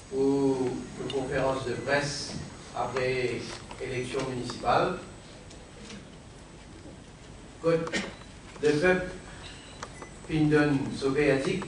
pour une conférence de presse après élection municipale. Le peuple Pindon soviétique,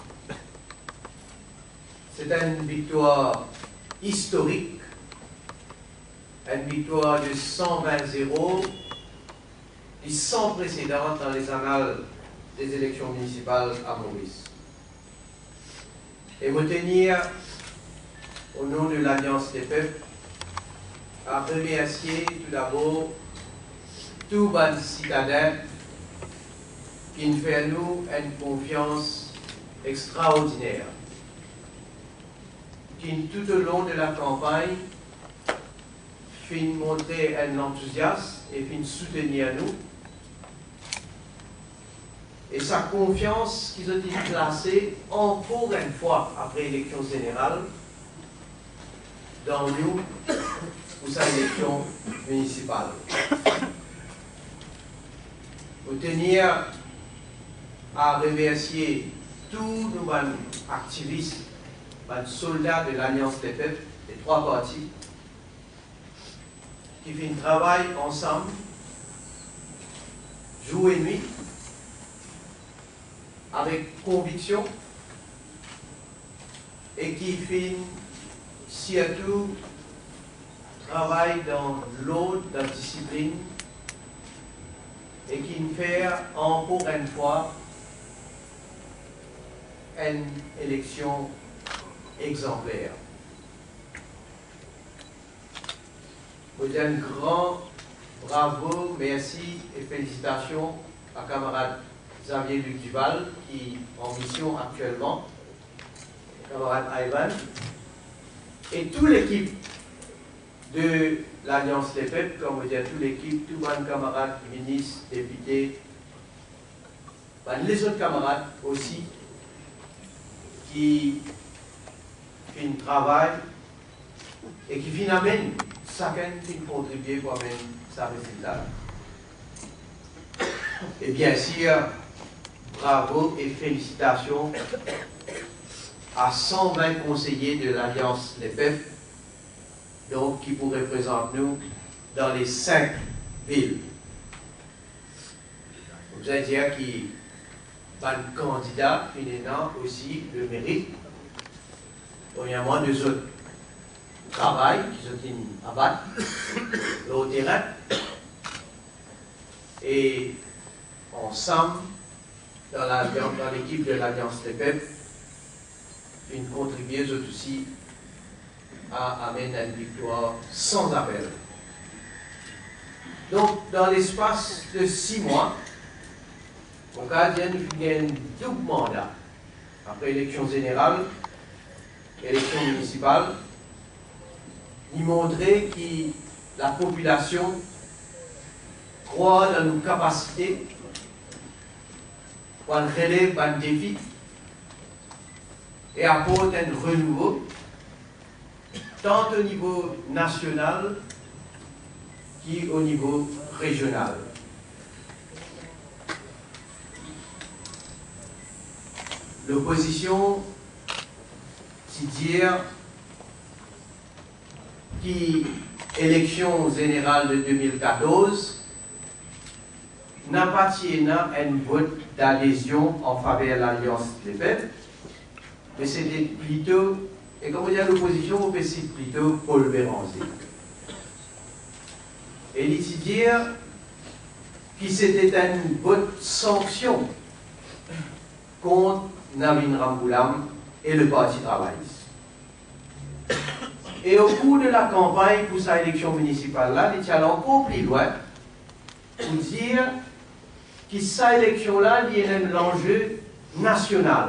c'est une victoire historique, une victoire de 120-0, sans précédent dans les annales des élections municipales à Maurice. Et me tenir, au nom de l'Alliance des peuples, à remercier tout d'abord tous les citadins qui nous font nous une confiance extraordinaire, qui tout au long de la campagne fin montrer un enthousiasme et fin soutenir nous. Et sa confiance qu'ils ont été placée encore une fois après l'élection générale dans nous pour sa élection municipale. Pour tenir à remercier tous nos activistes, nos soldats de l'Alliance des peuples, des trois partis, qui font un travail ensemble, jour et nuit, avec conviction, et qui font surtout travail dans l'autre, dans la discipline, et qui nous fait encore une fois une élection exemplaire. Vous dites un grand bravo, merci et félicitations à camarade Xavier Luc Duval qui est en mission actuellement, camarade Ivan, et toute l'équipe de l'Alliance des peuples, comme vous dites, toute l'équipe, tous les camarades, ministres, députés, les autres camarades aussi, qui font un travail et qui finalement, chacun fait contribuer pour amener sa résultat. Et bien sûr, bravo et félicitations à 120 conseillers de l'Alliance des peuples, donc qui vous représentent nous dans les 5 villes. Vous allez dire qu'il y a un candidat finalement aussi le mérite. Premièrement, deux autres travail qui sont abattus au terrain et ensemble dans l'équipe de l'Alliance des peuples, une contribueuse aussi à amener une victoire sans appel. Donc, dans l'espace de 6 mois, on a un double mandat. Après élection générale, élection municipale, il montrait que la population croit dans nos capacités, qu'on relève un défi et apporte un renouveau, tant au niveau national qu'au niveau régional. L'opposition, c'est dire l'élection générale de 2014 n'a pas tiré un vote d'adhésion en faveur de l'Alliance des peuples, mais c'était plutôt, et comme on dit à l'opposition, on peut citer plutôt Paul Béranger. Et il dit dire que c'était un vote sanction contre Navin Ramboulam et le Parti travailliste. Et au cours de la campagne pour sa élection municipale-là, il est allé encore plus loin pour dire que sa élection-là, il y a un enjeu national.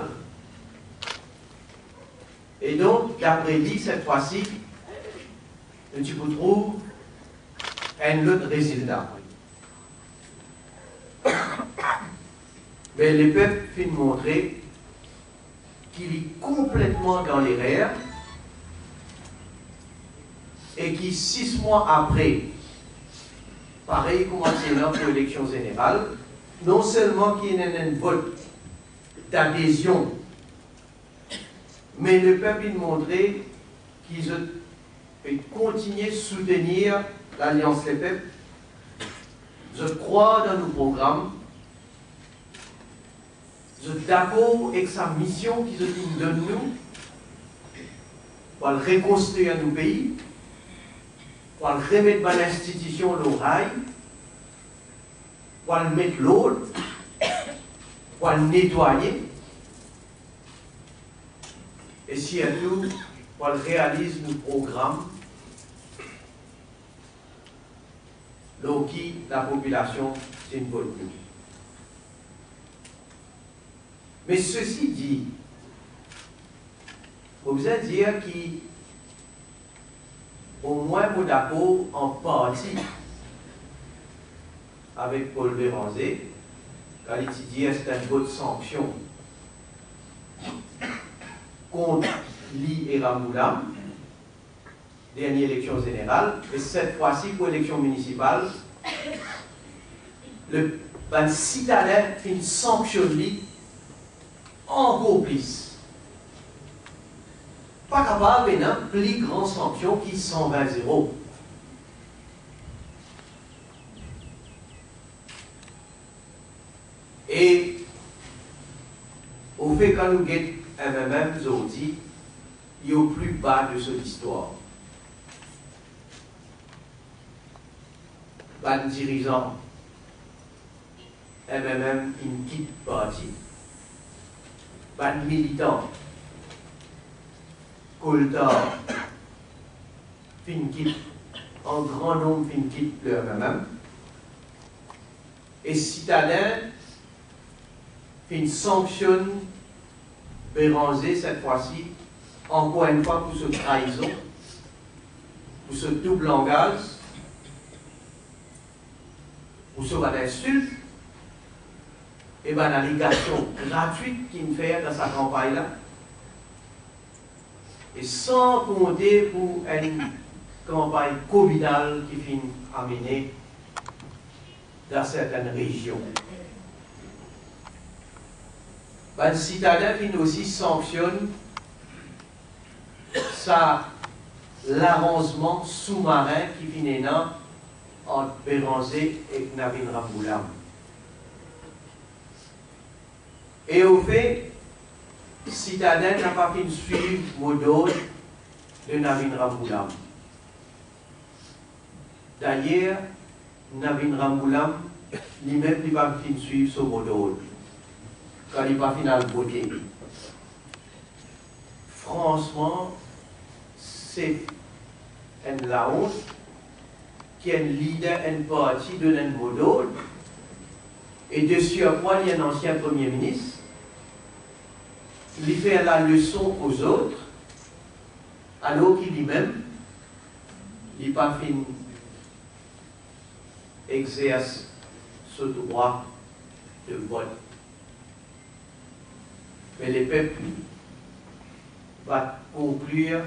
Et donc, d'après lui, cette fois-ci, tu peux trouver un autre résultat. Mais le peuple fait montrer qu'il est complètement dans l'erreur et qui, 6 mois après, pareil comme pour l'élection générale, non seulement qu'il y a un vote d'adhésion, mais le peuple montrait qui continuent de soutenir l'Alliance Les Peuples. Je crois dans nos programmes. Je suis d'accord avec sa mission qui se donne nous pour reconstruire nos pays, pour remettre l'institution au rail, pour mettre l'ordre, pour nettoyer, et surtout pour réaliser nos programmes, donc la population c'est une bonne chose. Mais ceci dit, vous allez dire qu'au moins mon d'accord en partie avec Paul Béranger, quand il dit que c'est une bonne sanction contre Li et Ramoulam, dernière élection générale, et cette fois-ci pour l'élection municipale, le citadin fait sanctionne encore plus. Pas capable de faire plus grande sanction qui 120-0. Et au fait, quand nous guettons MMM aujourd'hui, il est au plus bas de cette histoire. Pas de dirigeant MMM, il quitte parti. Pas de militant. Coltar, fin quitte, en grand nombre fin quitte le MMM. Et citadin, fin sanctionne Béranger cette fois-ci, encore une fois pour ce trahison, pour ce double langage, pour ce insulte, et bien l'allégation gratuite qu'il me fait dans sa campagne-là, et sans compter pour une campagne covidale qui finit amenée dans certaines régions. Ben, le citadin qui aussi sanctionne l'avancement sous-marin qui finit entre Béranger et Navin Ramoulam. Et au fait, le citadin n'a pas pu suivre le modèle de Navin Ramoulam. D'ailleurs, Navin Ramoulam lui-même n'a pas pu suivre ce modèle quand il va final voter. Franchement, c'est la honte qui est un leader, un parti de un modèle, et de surcroît, il y a un ancien Premier ministre, il fait la leçon aux autres, alors qu'il lui-même, il n'a pas fini exerce ce droit de vote. Mais les peuples vont conclure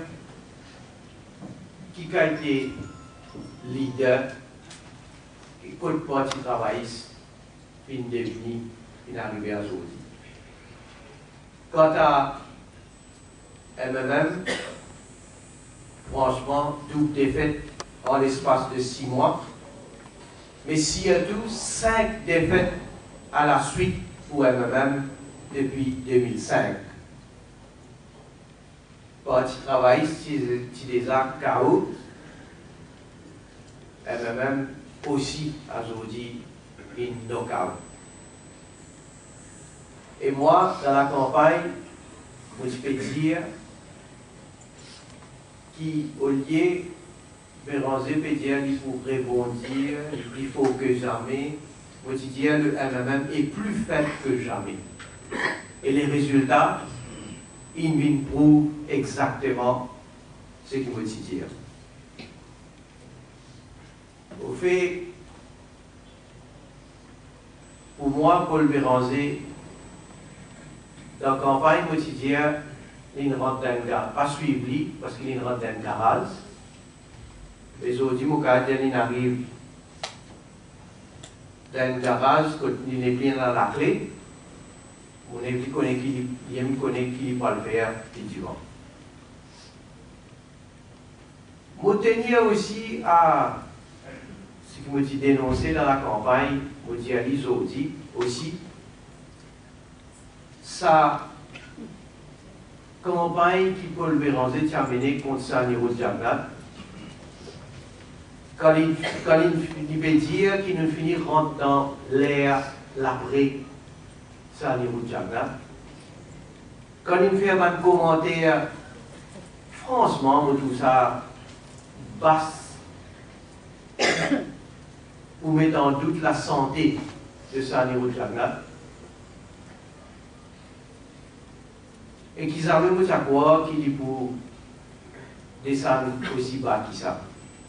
qui a été leader et quel parti travailliste fin devenu, fin arrivé à aujourd'hui. Quant à MMM, franchement, double défaite en l'espace de 6 mois, mais surtout 5 défaites à la suite pour MMM depuis 2005. Parti travailliste, qui déjà chaos, MMM aussi aujourd'hui une knockout. Et moi, dans la campagne, je peux dire qu'au lieu Béranger peut dire qu'il faut rebondir, il faut que jamais, je peux dire le MMM est plus faible que jamais. Et les résultats, ils prouvent exactement ce qu'il veut dire. Au fait, pour moi, Paul Béranger, dans la campagne quotidienne, il rentre dans un garage, pas suivi, parce qu'il rentre dans un garage. Les autres, il arrive dans un garage, il n'est plus dans la clé. On ne connaît qui va le faire, évidemment. Je tenir aussi à ce que je dénoncé dans la campagne, je dis à l'Isodi aussi, sa campagne qui Paul Béranger a menée contre Saniro Djamna, quand il veut dire qu'il nous finit rentre dans l'ère l'après Saniro Djamna, quand il fait un commentaire, franchement, tout ça, basse, pour mettre en doute la santé de Saniro Djamna, et qu'ils avaient mot à quoi qu'il dit pour descendre aussi bas que ça.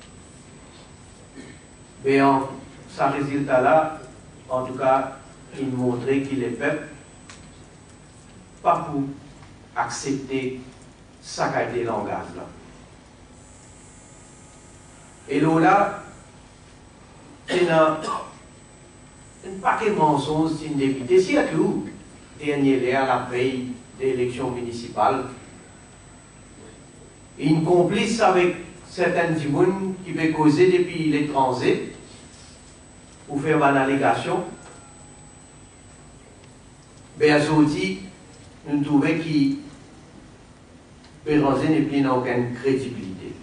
Mais ça résultat là, en tout cas, il montrait qu'il est peuple, pas pour accepter ça qu'a été le langage là. Et là, c'est un paquet de mensonges d'une députée. Si la tout, dernier à la veille des élections municipales, une complice avec certains gens qui veulent causer depuis l'étranger pour faire une allégation, mais aujourd'hui, nous trouvons que Béranger n'est plus aucune crédibilité.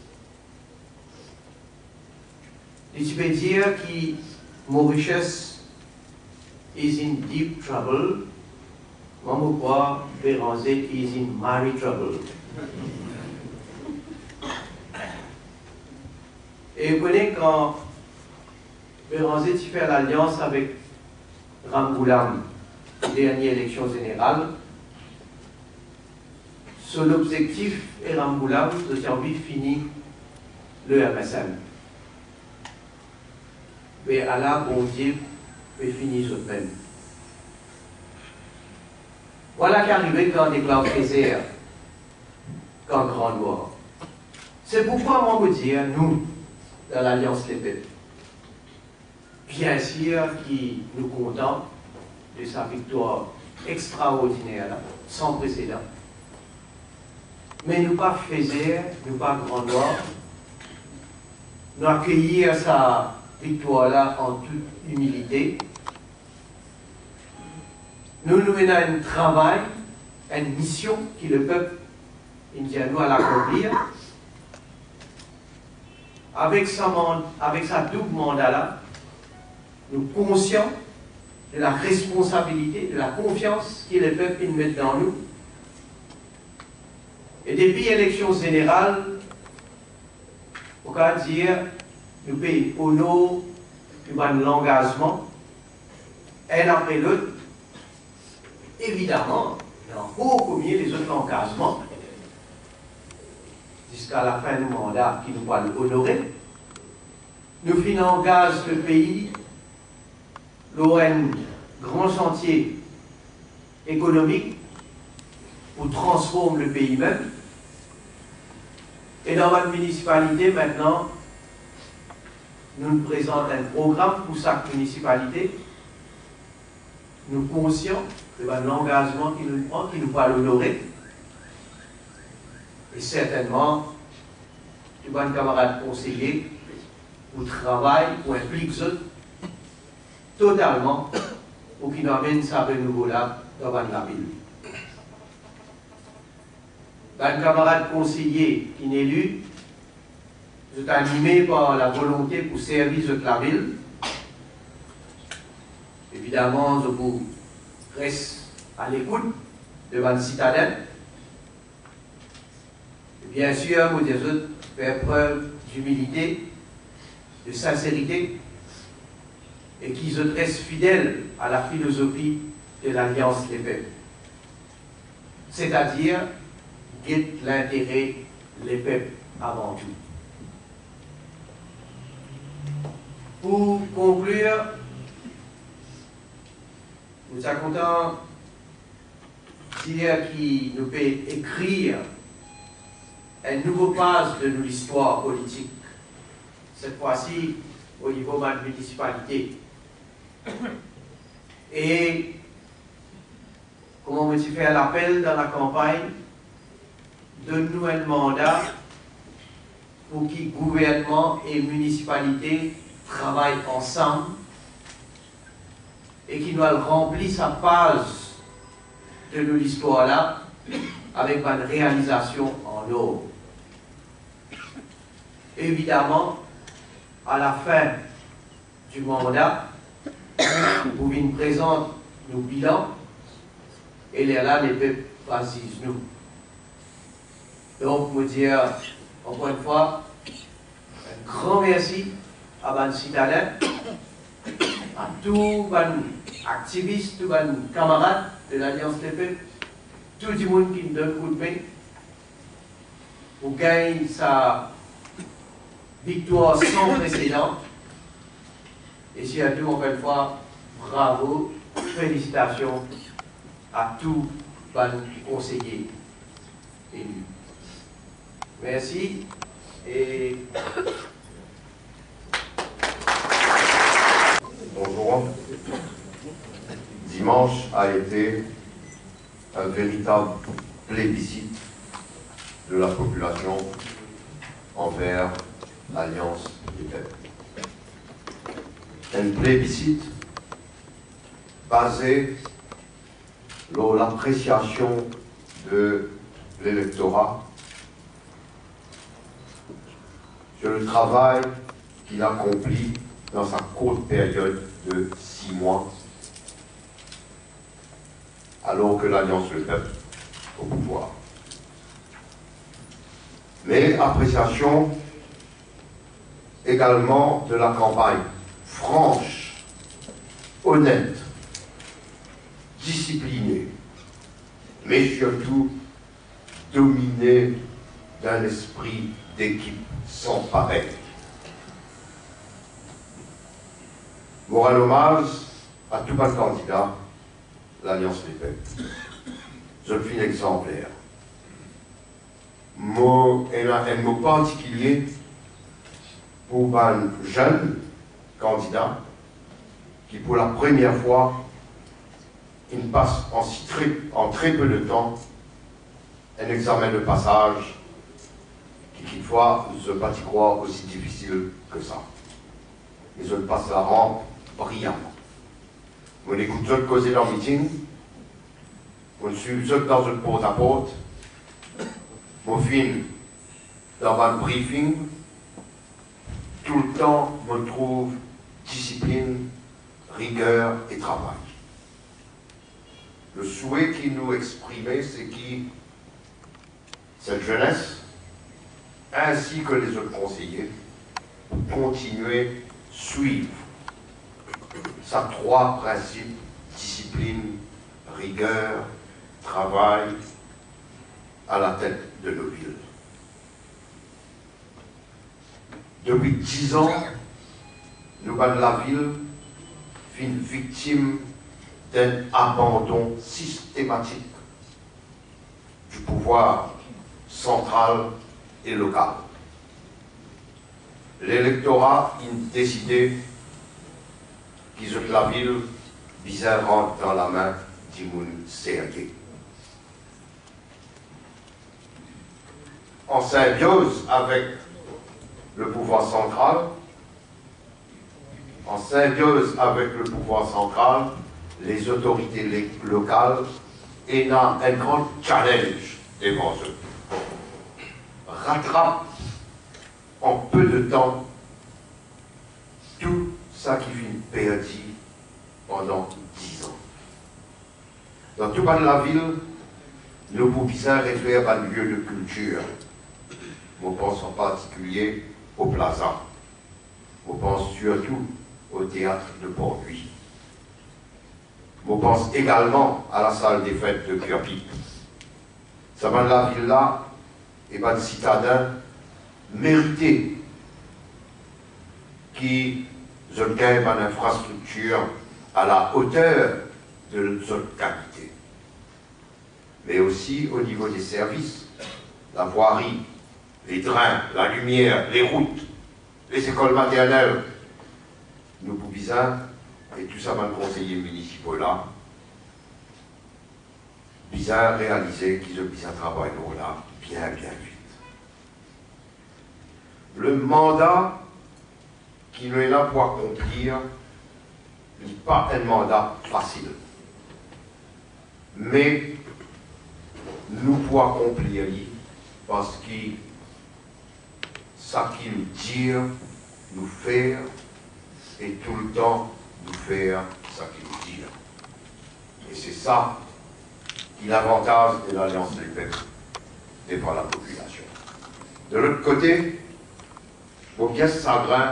Et tu peux dire que Mauritius is in deep trouble, moi je crois Béranger is in marry trouble. Et vous connaissez quand Béranger fait l'alliance avec Ramgoolam, dernière élection générale, son objectif est Ramgoolam de envie de finir le MSN. Mais Allah, bon Dieu, peut finir ce peine. Voilà qu'arrivé quand on déclare Frézère, quand Grand Noir. C'est pourquoi moi vous dire, nous, dans l'Alliance Les Peuples, bien sûr qui nous contente de sa victoire extraordinaire, là, sans précédent. Mais nous pas Frézère, nous pas Grand Noir, nous accueillir sa victoire-là en toute humilité. Nous menons un travail, une mission que le peuple indien doit l'accomplir. Avec sa double mandat-là, nous sommes conscients de la responsabilité, de la confiance que le peuple met dans nous. Et depuis l'élection générale, on peut dire, nous payons au nom de l'engagement, un après l'autre. Évidemment, il y a beaucoup mieux les autres engagements, jusqu'à la fin du mandat qui nous va honorer. Nous finançons le pays dans un grand chantier économique pour transformer le pays même. Et dans votre municipalité, maintenant, nous nous présentons un programme pour chaque municipalité. Nous sommes conscients de l'engagement qu'il nous prend, qui nous va l'honorer. Et certainement, les bons camarades conseillers, pour travail, pour impliquer totalement, pour qu'ils nous amènent ça de nouveau là, dans la ville. Les camarades conseillers qui sont élus, sont animés par la volonté pour servir de la ville. Évidemment, je vous reste à l'écoute devant le citadin. Et bien sûr, vous devez faire preuve d'humilité, de sincérité, et qu'ils restent fidèles à la philosophie de l'Alliance des peuples. C'est-à-dire, guide l'intérêt des peuples avant tout. Pour conclure, nous sommes contents de dire qu'il nous peut écrire une nouvelle page de l'histoire politique, cette fois-ci au niveau de la municipalité. Et comment on fait fait l'appel dans la campagne, donne-nous un mandat pour que gouvernement et municipalité travaillent ensemble et qui doit remplir sa page de l'histoire là avec une réalisation en ordre. Évidemment, à la fin du mandat, vous venez présenter nos bilans et là, les peuples choisissent nous. Donc, vous dire, encore une fois, un grand merci à nos citadins, à tous les activistes, tous les camarades de l'Alliance des peuples, tout le monde qui nous donne un coup de main pour gagner sa victoire sans précédent. Et surtout, encore une fois, bravo, félicitations à tous les conseillers élus. Merci. Et bonjour. Dimanche a été un véritable plébiscite de la population envers l'Alliance des peuples. Un plébiscite basé sur l'appréciation de l'électorat, sur le travail qu'il accomplit dans sa courte période de 6 mois, alors que l'Alliance des peuples au pouvoir. Mais appréciation également de la campagne franche, honnête, disciplinée, mais surtout dominée d'un esprit d'équipe sans pareil. Mon hommage à tout un candidat, l'Alliance des peuples. Je suis exemplaire. Un mot particulier pour un jeune candidat qui, pour la première fois, il passe en très peu de temps un examen de passage qui, quelquefois, ne se pas y croire aussi difficile que ça. Et je passe la rampe brillamment. On écoute ceux causer dans le meeting, on suit ceux dans une porte-à-porte, on filme dans un briefing, tout le temps, on trouve discipline, rigueur et travail. Le souhait qu'il nous exprimait, c'est que cette jeunesse, ainsi que les autres conseillers, continuer, suivre sa 3 principes, discipline, rigueur, travail, à la tête de nos villes. Depuis 10 ans, nous, de la ville, sommes victimes d'un abandon systématique du pouvoir central et local. L'électorat a décidé que la ville bizarre rentre dans la main du monde sérieux. En symbiose avec le pouvoir central, les autorités locales et a un grand challenge devant eux. Rattrape en peu de temps tout ça qui fut perdu pendant 10 ans. Dans tout bas de la ville, nous pouvons réfléchir à un lieu de culture. Je pense en particulier au Plaza. Je pense surtout au théâtre de Port-Louis. Je pense également à la salle des fêtes de Cœur-Pipe. Ça va de la ville-là, et bien de citadins mérités qui ont gagné une infrastructure à la hauteur de notre qualité. Mais aussi au niveau des services, la voirie, les trains, la lumière, les routes, les écoles maternelles, nous pouvons et tout ça, les conseillers municipaux là, bizarre réaliser qu'ils ont bien travaillé là, bien vite. le mandat qui nous est là pour accomplir n'est pas un mandat facile. Mais nous pouvons accomplir parce que ça qui nous tire, nous faire, et tout le temps nous faire ça qui nous tire. Et c'est ça qui est l'avantage de l'Alliance des peuples devant la population. De l'autre côté, vos pièces chagrin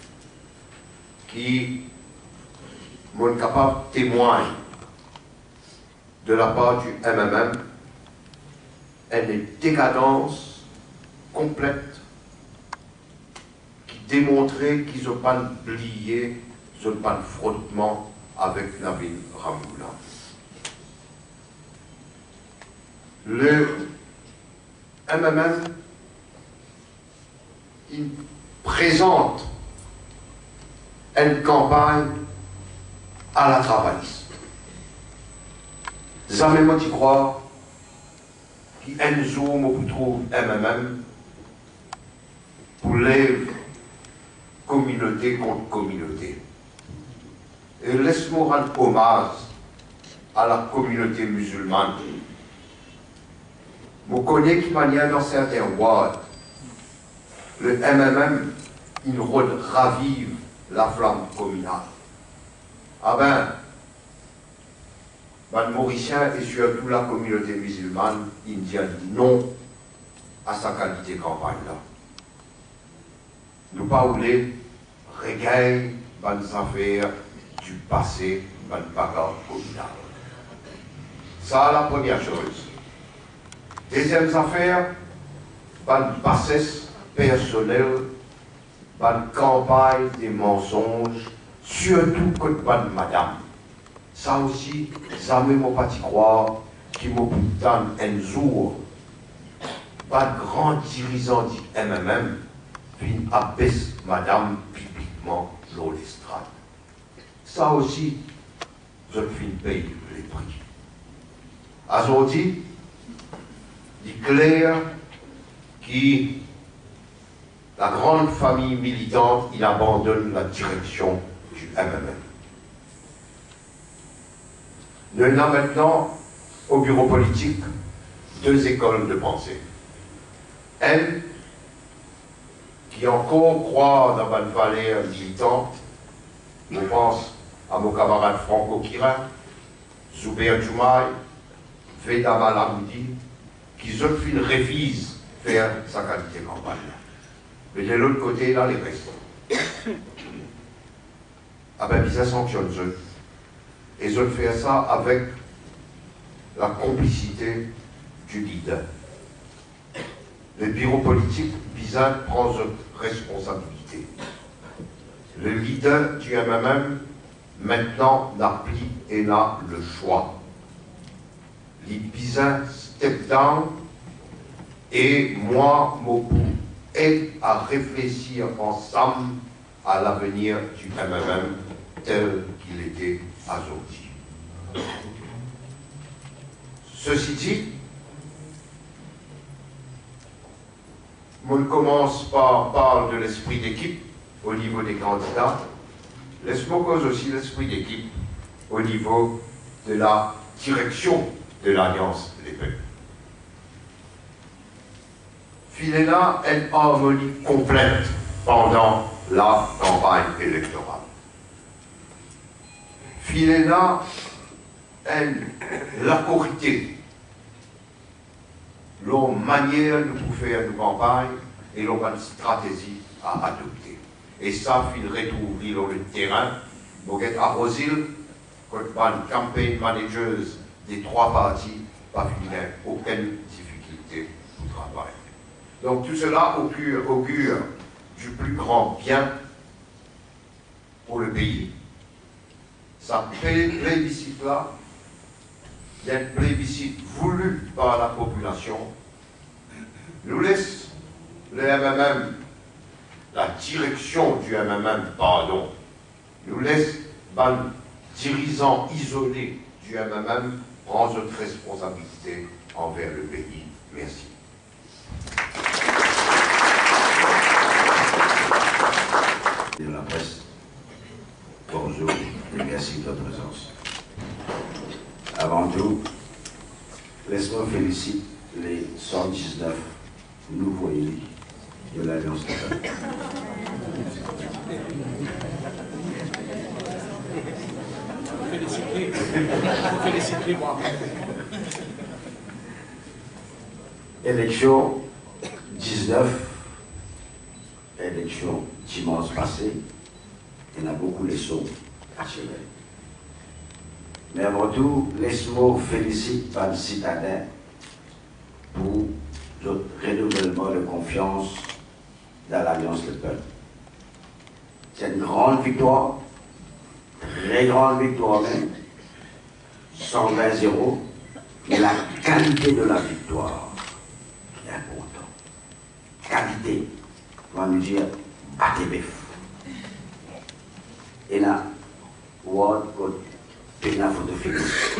qui m'ont capable de témoigner de la part du MMM une décadence complète qui démontrait qu'ils n'ont pas oublié, ils n'ont pas de frottement avec Nabil Ramoula. Le MMM il présente une campagne à la travailliste. Jamais moi tu crois qu'un jour on trouve MMM pour lève communauté contre communauté. Et laisse-moi rendre hommage à la communauté musulmane. Je connais qui manière dans certains wards, le MMM, il ravive la flamme communale. Ah ben, Mauricien et surtout la communauté musulmane, ils disent non à sa qualité campagne-là. Nous pas voulons régaler les affaires du passé, les bagarres communales. Ça, la première chose. Deuxième affaire, les bassesse personnelle, les campagne des mensonges, surtout contre madame. Ça aussi, jamais mon pas y croire qui m'a pourtant un jour, pas de grand dirigeant du MMM, vient abaisser madame publiquement l'eau l'estrade. Ça aussi, je finis payer les prix. Aujourd'hui, il est clair que la grande famille militante, il abandonne la direction du MMM. Nous avons maintenant, au bureau politique, deux écoles de pensée. Elle, qui encore croit dans une valeur militante, je pense à mon camarade Franco Kira, Zuber Djoumaï, Veda Malamoudi, qui ont fait une révise faire sa qualité campagne. Mais de l'autre côté, là, les restes. Ah ben, ils sanctionnent eux. Et ils ont fait ça avec la complicité du leader. Le bureau politique, Bizarre, prend ses responsabilités. Le leader du MMM, maintenant, n'a plus et n'a le choix. Les Bizarre step down et moi, Mopou, aide à réfléchir ensemble à l'avenir du MMM tel qu'il était aujourd'hui. Ceci dit, on commence par parler de l'esprit d'équipe au niveau des candidats. Laisse-moi cause aussi l'esprit d'équipe au niveau de la direction de l'Alliance des peuples. Filer là une harmonie complète pendant la campagne électorale. Filer là la corité, leur manière de faire une campagne et leur stratégie à adopter. Et ça, il retrouve dans le terrain, Boguette à Rosil, quand une campagne manageuse des trois partis, pas finir aucune difficulté pour travailler. Donc tout cela augure du plus grand bien pour le pays. Ça plébiscite-là, il y a un plébiscite voulu par la population, nous laisse le MMM, la direction du MMM, pardon, nous laisse les dirigeants isolés du MMM prendre notre responsabilité envers le pays. Merci. nous félicitons les 119 nouveaux élus de l'Alliance des peuples. Félicitez-moi. Élection 19, élection dimanche passé, il y en a beaucoup les sauts à tirer. Mais avant tout, laisse-moi féliciter les citadins pour le renouvellement de confiance dans l'Alliance des peuples. C'est une grande victoire, très grande victoire même, 120-0, mais la qualité de la victoire est importante. Qualité, on va nous dire ATBF. Et là, Word Code, Pena Photophile.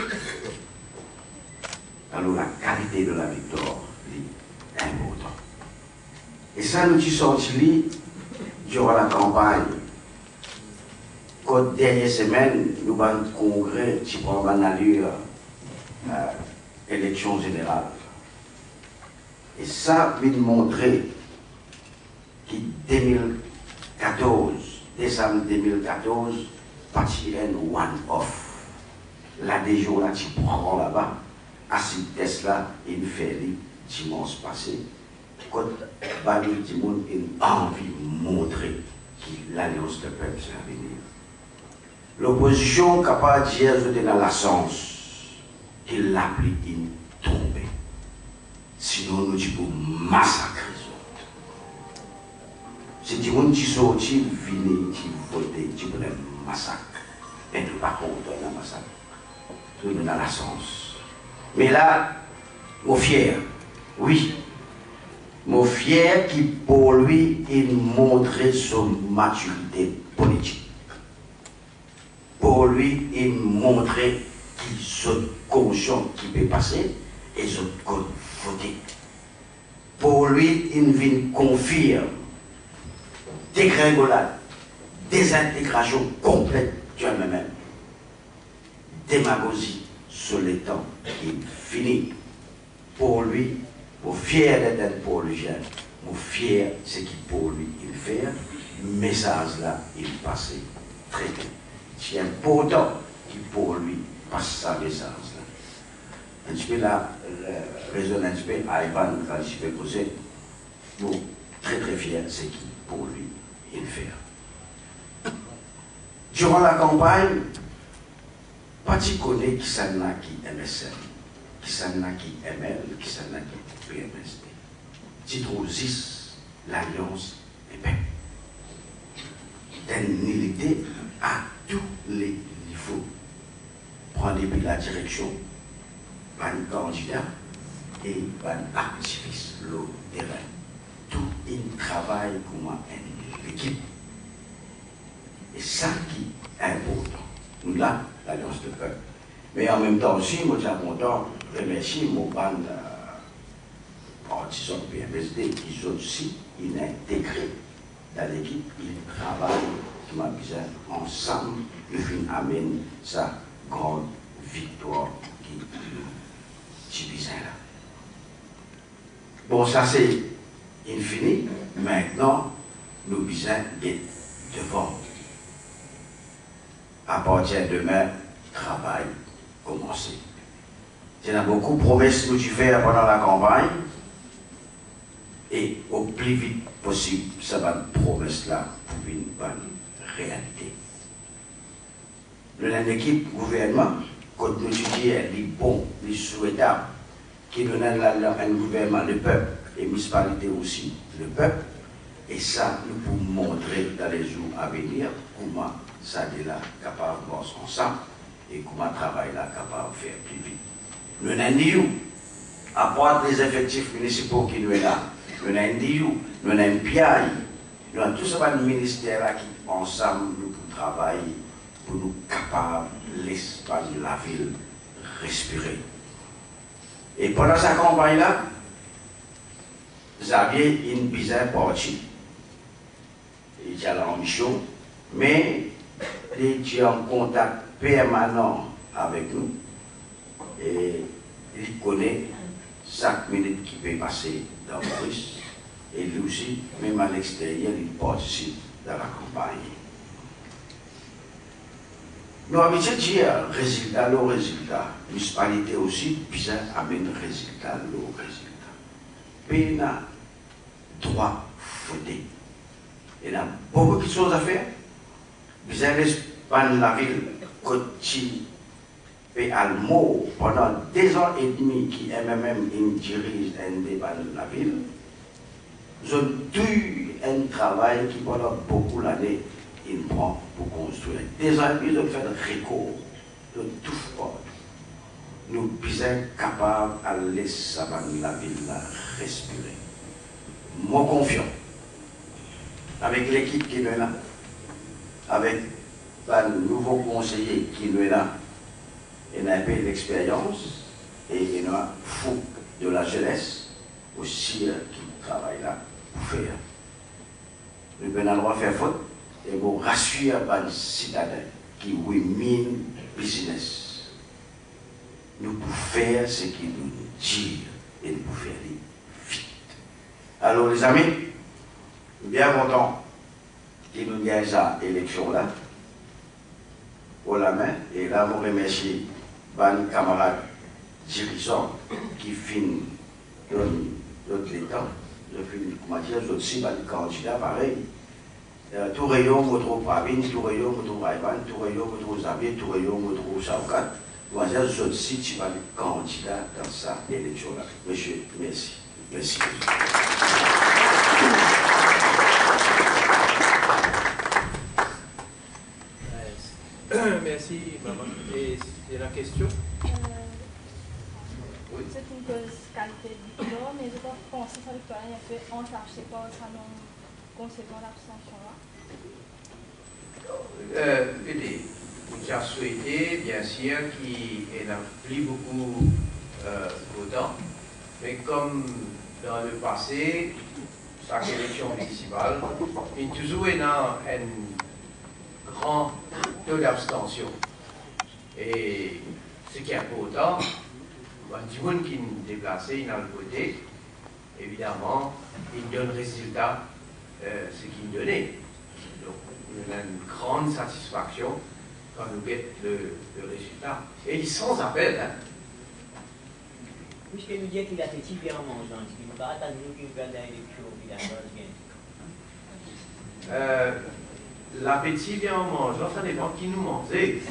Alors la qualité de la victoire est importante. Et ça, nous sommes sortis durant la campagne. Quand dernière semaine, nous avons un congrès qui prend une allure élection générale. Et ça vient montrer que 2014, décembre 2014, parti un one-off. La déjou là, tu prends là-bas, à cette Tesla, il fait dimanche passé. Quand Bali du monde a envie de montrer que l'Alliance de peuple c'est à venir. L'opposition capable de dire que dans la sens qu'il l'applique une tombée. Sinon, nous disons massacrer. C'est du monde qui sortit, vient, qui vote, qui voulait massacre. Et nous pas contre le massacre. Nous dans la sens. Mais là, mon fier, oui. Mon fier qui pour lui, il montrait son maturité politique. Pour lui, il montrait qu'il sont conscients qui peut passer et sont voter. Pour lui, il vient confirmer dégringolade, désintégration complète du même, démagogie sur les temps, il finit. Pour lui, mon fier d'être un polygène, mon fier c'est qu'il pour lui il fait, le message là il passait très bien. C'est important qu'il pour lui passe sa message là. Un petit peu là, raison un petit peu, à Ivan, quand je vais poser, bon, très très fier c'est qu'il pour lui il fait. Durant la campagne, pas tu connais qui s'en a qui MSN, qui s'en a qui ML, qui s'en a qui PMSD. Tu trouves 10, l'Alliance est belle. D'unité à tous les niveaux. Prendre depuis la direction, pas un candidat et pas un activiste, le terrain. Tout un travail comme une équipe. Et ça qui est important. Nous là, l'Alliance de peuple. Mais en même temps aussi, moi, je suis content de remercier mon band partisans PMSD, qui sont aussi intégrés dans l'équipe, ils travaillent, qui m'a besoin, ensemble, ils amènent sa grande victoire qui besoin là. Bon, ça c'est infini. Maintenant, nous besoin d'être devant. À partir de demain, travail commencé. Il y a beaucoup de promesses que nous faisons pendant la campagne. Et au plus vite possible, ça va une promesse là pour une bonne réalité. L'équipe gouvernement, quand nous disons les bons, les souhaitables, qui nous donnent un gouvernement, le peuple, et municipalité aussi, le peuple, et ça, nous pouvons montrer dans les jours à venir comment ça est là capable de voir ensemble et comment le travail là capable de faire plus vite. Nous avons dit, à part les effectifs municipaux qui nous sont là, nous avons dit, nous avons un PIA, nous avons tout ça, le ministère là qui ensemble nous travailler pour nous capables l'espace de la ville respirer. Et pendant cette campagne là, Xavier une bizarre partie. Il a l'ambition, mais il est en contact permanent avec nous et il connaît chaque minute qui peut passer dans Maurice. Et lui aussi, même à l'extérieur, il participe dans la campagne. Nous avons dit résultat, le résultat. La municipalité aussi, puis ça amène résultat, le résultat. Puis il a droit voter. Il y a beaucoup de choses à faire. Puis ça pas la ville, continue. Et Almo, pendant 2 ans et demi, qui MMM dirige la ville, ils ont eu un travail qui pendant beaucoup d'années, il prend pour construire. 2 ans et demi, ils ont fait un recours, ils ont tout fait. Nous sommes capables de laisser la ville respirer. Moi confiant, avec l'équipe qui est là, avec le nouveau conseiller qui est là, il a un peu d'expérience et il a fou de la jeunesse aussi qui travaille là pour faire. Nous avons le droit de faire faute et vous rassurer les citadins qui mine business. Nous pouvons faire ce qu'il nous dit et nous pouvons faire vite. Alors les amis, bien content qu'il nous gagne cette élection-là pour la main et là vous remercier mes camarades dirigeants qui finissent d'autres temps, comment dire, d'autres aussi, les candidats pareil. Tout rayon, vous trouvez Pravin, tout rayon, vous trouvez Ivan, tout rayon, vous trouvez Xavier, tout rayon, vous trouvez Chaukat. Comment dire, d'autres aussi, tu vas les candidats dans cette élection-là. Monsieur, merci. Merci. Merci, maman. Et c'est la question? Oui. C'est une qualité de victoire, mais je pense que cette victoire est fait entaché par ça non conséquent l'abstention-là. J'ai souhaité, bien sûr, qu'il n'a plus beaucoup votants, mais comme dans le passé, chaque élection municipale, il y a toujours un grand taux d'abstention. Et ce qui est important, du monde qui est déplacé, il a le côté, évidemment, il donne résultat ce qu'il donnait. Donc, on a une grande satisfaction quand nous guettons le résultat. Et il sans appel. Hein. Puisque nous disons qu'il a fait bien en mangeant, il ne va pas attendre qu'il gagne l'élection, qu'il a gagné. L'appétit vient en mangeant, ça dépend qui nous mange.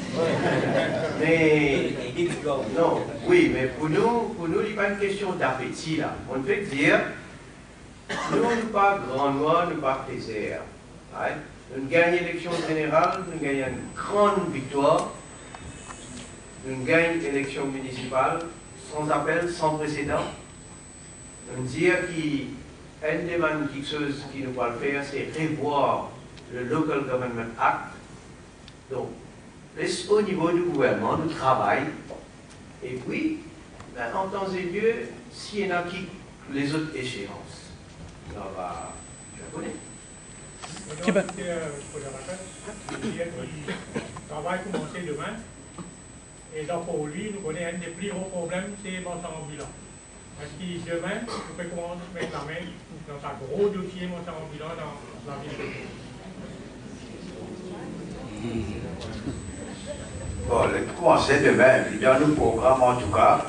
Mais non, oui, mais pour nous, il n'y a pas une question d'appétit là. On peut dire, nous ne pas grand noir, nous pas plaisir. Right? Nous gagnons l'élection générale, nous gagnons une grande victoire. Nous gagnons l'élection municipale sans appel, sans précédent. Nous dire qu'une des quelque chose qui nous va le faire, c'est revoir le Local Government Act. Donc, au niveau du gouvernement, nous travaillons. Et puis, en temps et lieu, s'il y en a qui les autres échéances, on va connaître. Pour le rappel, le travail commence demain. Et donc pour lui, nous connaissons un des plus gros problèmes, c'est montant ambulant. Parce que demain, nous pouvons commencer à mettre la main dans un gros dossier montant ambulant dans la ville de Pau. Bon, le commencer demain, dans nos programmes en tout cas,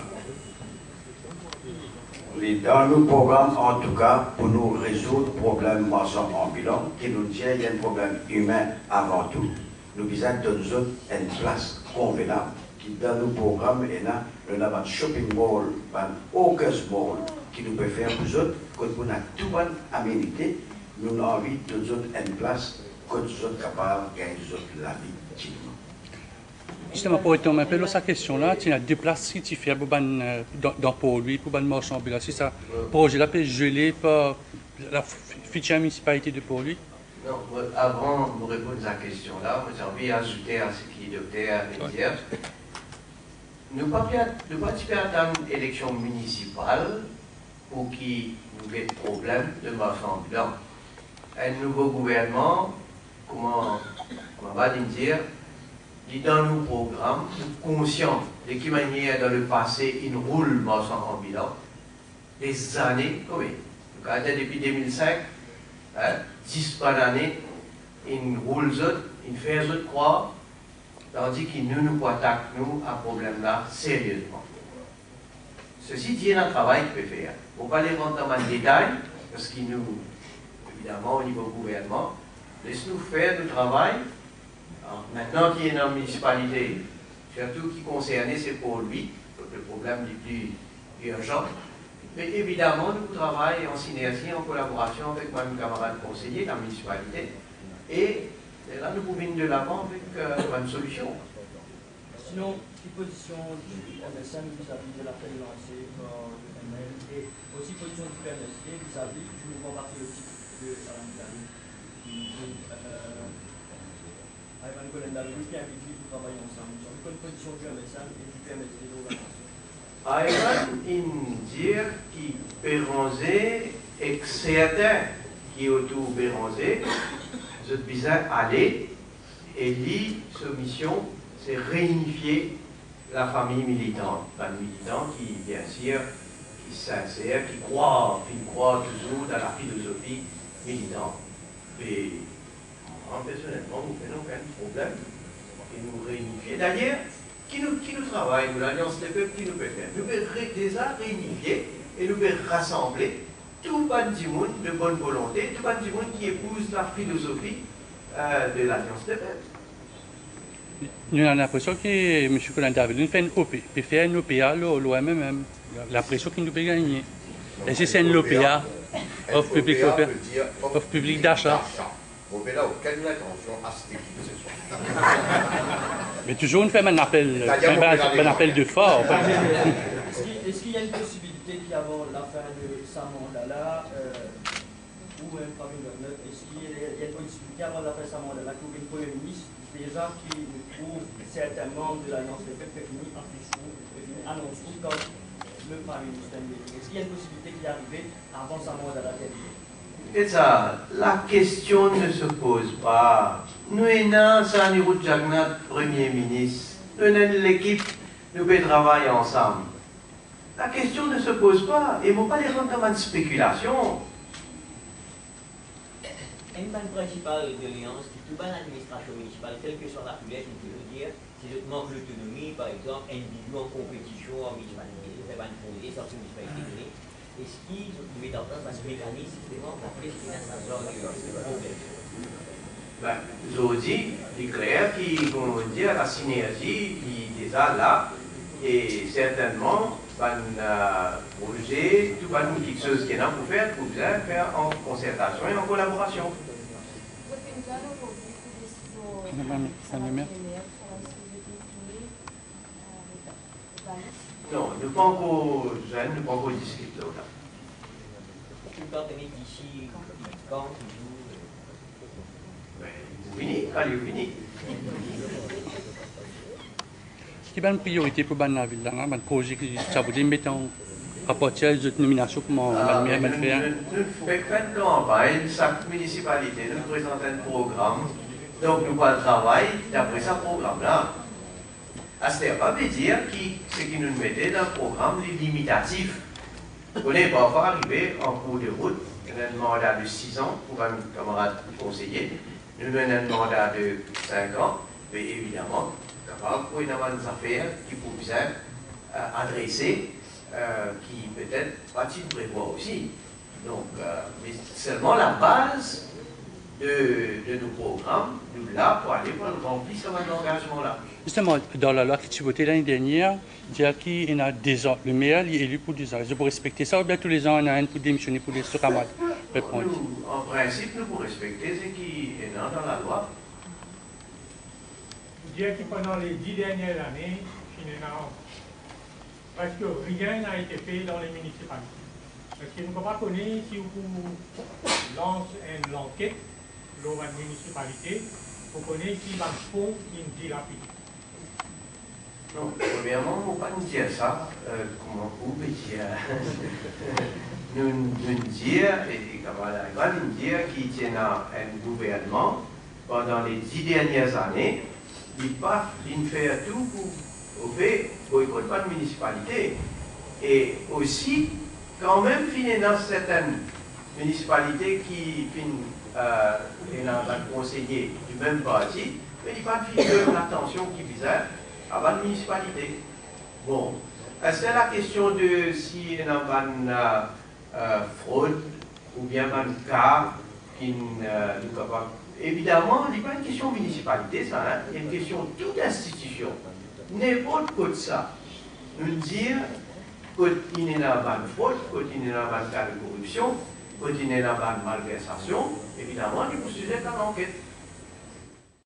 pour nous résoudre le problème marchand ambulant, qui nous tient, il y a un problème humain avant tout. Nous besoin de nous autres une place convenable. Qui dans nos programmes, il y a un shopping mall, aucun mall qui nous peut faire nous autres, quand on a tout bonne aménité, nous avons envie de nous autres une place, quand nous sommes capables de gagner la vie dignement. Justement, pour répondre un peu à cette question-là, tu as 2 places qui tu fais pour lui, pour le marchand ambulant. Si ça projet-là peut geler par la future municipalité de Pau-lui? Non, avant de répondre à cette question-là, j'ai envie d'ajouter à ce que le docteur a dit. Nous ne pouvons pas attendre l'élection municipale pour qu'il y ait des problèmes de marchand ambulant. Un nouveau gouvernement, comment on va dire, qui dans nos programmes, conscient de quelle manière dans le passé il roule marchand ambulant, des années communes. Depuis 2005, 10 par année, ils roulent, ils font croire, tandis qu'ils nous attaquent, nous, à ce problème-là, sérieusement. Ceci dit, il y a un travail qu'il peut faire. On ne va pas les rentrer dans le détail, parce qu'ils nous, évidemment, au niveau gouvernement, laissent-nous faire le travail. Alors, maintenant qu'il y a une municipalité, surtout qui concerne, c'est pour lui, le problème le plus urgent. Mais évidemment, nous travaillons en synergie, en collaboration avec mon camarade conseiller, la municipalité. Et là, nous pouvons venir de l'avant avec une solution. Sinon, quelle position du MSN vis-à-vis de l'appel lancé par le ML et aussi position du PMSD vis-à-vis du mouvement patriotique de Alain Gallou qui dit Ivan Golendal, qui invite lui pour travailler ensemble. Sur une position du MSN et du PMSD de l'organisation. Ivan, il dit qu'il Béranger et certains qui autour Béranger, je disais aller et lui, sa mission, c'est réunifier la famille militante. Un militant qui, bien sûr, qui est sincère, qui croit toujours dans la philosophie militante. Et moi, personnellement, nous n'avons aucun problème de nous réunifier. D'ailleurs, qui nous travaille, nous, l'Alliance des peuples, qui nous peut faire? Nous pouvons déjà réunifier et nous pouvons rassembler tout le monde de bonne volonté, tout le monde qui épouse la philosophie de l'Alliance des peuples. Nous avons l'impression que M. Colin David fait une OPA, l'OMM, l'impression qu'il nous peut gagner. Et si c'est une OPA, offre public d'achat. Vous n'avez aucune attention à cette équipe ce soir. Mais toujours, on fait un appel de fort. Est-ce qu'il y a une possibilité qu'avant la fin de sa mandat-là, ou même parmi le neuf, est-ce qu'il y a une possibilité qu'avant la fin de sa mandat-là, qu'il y ait un Premier ministre déjà qui trouve certains membres de l'Alliance des peuples finit en fichou, annonce comme le Premier ministre? Est-ce qu'il y a une possibilité qu'il y arrive avant sa mandat-là? Et ça, la question ne se pose pas. Nous avons Sani Jagnat, Premier ministre. Nous avons l'équipe, nous pouvons travailler ensemble. La question ne se pose pas. Et il ne faut pas les rendre comme une spéculation. Une bande principale de l'Alliance, qui tout l'administration municipale, quelle que soit la couleur, on peut le dire, c'est le manque d'autonomie, par exemple, individu en compétition en municipalité, c'est pas une fondée, sortie municipalité. Est-ce qu'ils ont mis en place un mécanisme justement pour destiner à ce genre de problème? Je vous dis, il est clair qu'ils vont dire la synergie qui est déjà là, et certainement, un projet, tout quelque chose qui est là pour faire en concertation et en collaboration. Non, nous ne pas encore jeunes, nous ne pas encore discuter là. Tu peux tenir d'ici quand vous finissez, quand vous finissez. Qui est une priorité pour la ville, un projet qui ça veut dire mettre en rapporteur de nomination pour mon faire. Nous faisons une campagne, chaque municipalité nous présente un programme, donc nous pas le travail d'après ce programme-là. Ce n'est pas dire ce qui nous mettait dans le programme limitatif. On n'est pas encore arrivé en cours de route. Nous avons un mandat de 6 ans pour un camarade conseiller. Nous avons un mandat de 5 ans, mais évidemment, capable pour une affaire qui peut bien adresser, qui peut-être va-t-il prévoir aussi. Donc, mais seulement la base de nos programmes, nous là pour aller remplir ce engagement-là. Justement, dans la loi qui tu voté l'année dernière, il y a qui il y a 2 ans. Le maire est élu pour 2 ans. Est-ce que pour respecter ça ou bien tous les ans, il y en a un pour démissionner pour les sous-camarades? En principe, nous pour respecter ce qui est dans la loi. Je dirais que pendant les 10 dernières années, presque rien n'a été fait dans les municipalités. Parce que nous ne pouvons pas connaître si vous lancez une enquête dans la municipalité, vous connaissez si va fond une dilapidation. Non, premièrement, on ne va pas nous dire ça. Comment vous pouvez dire nous dire, et camarades nous dire qu'il tient un gouvernement pendant les 10 dernières années, il fait tout pour boycotter pas de municipalité. Et aussi, quand même, dans certaines municipalités qui ont conseillé du même parti, mais il n'y a pas de l'attention qui visait à la municipalité. Bon, c'est la question de si il y a une fraude ou bien un cas qui nous capable. Évidemment, il n'est pas une question municipalité, ça, hein? Il y a une question de toute institution. N'importe quoi de ça. Nous dire qu'il y a une fraude, qu'il y a un cas de corruption, qu'il y a une malversation, évidemment, il faut sujet à l'enquête.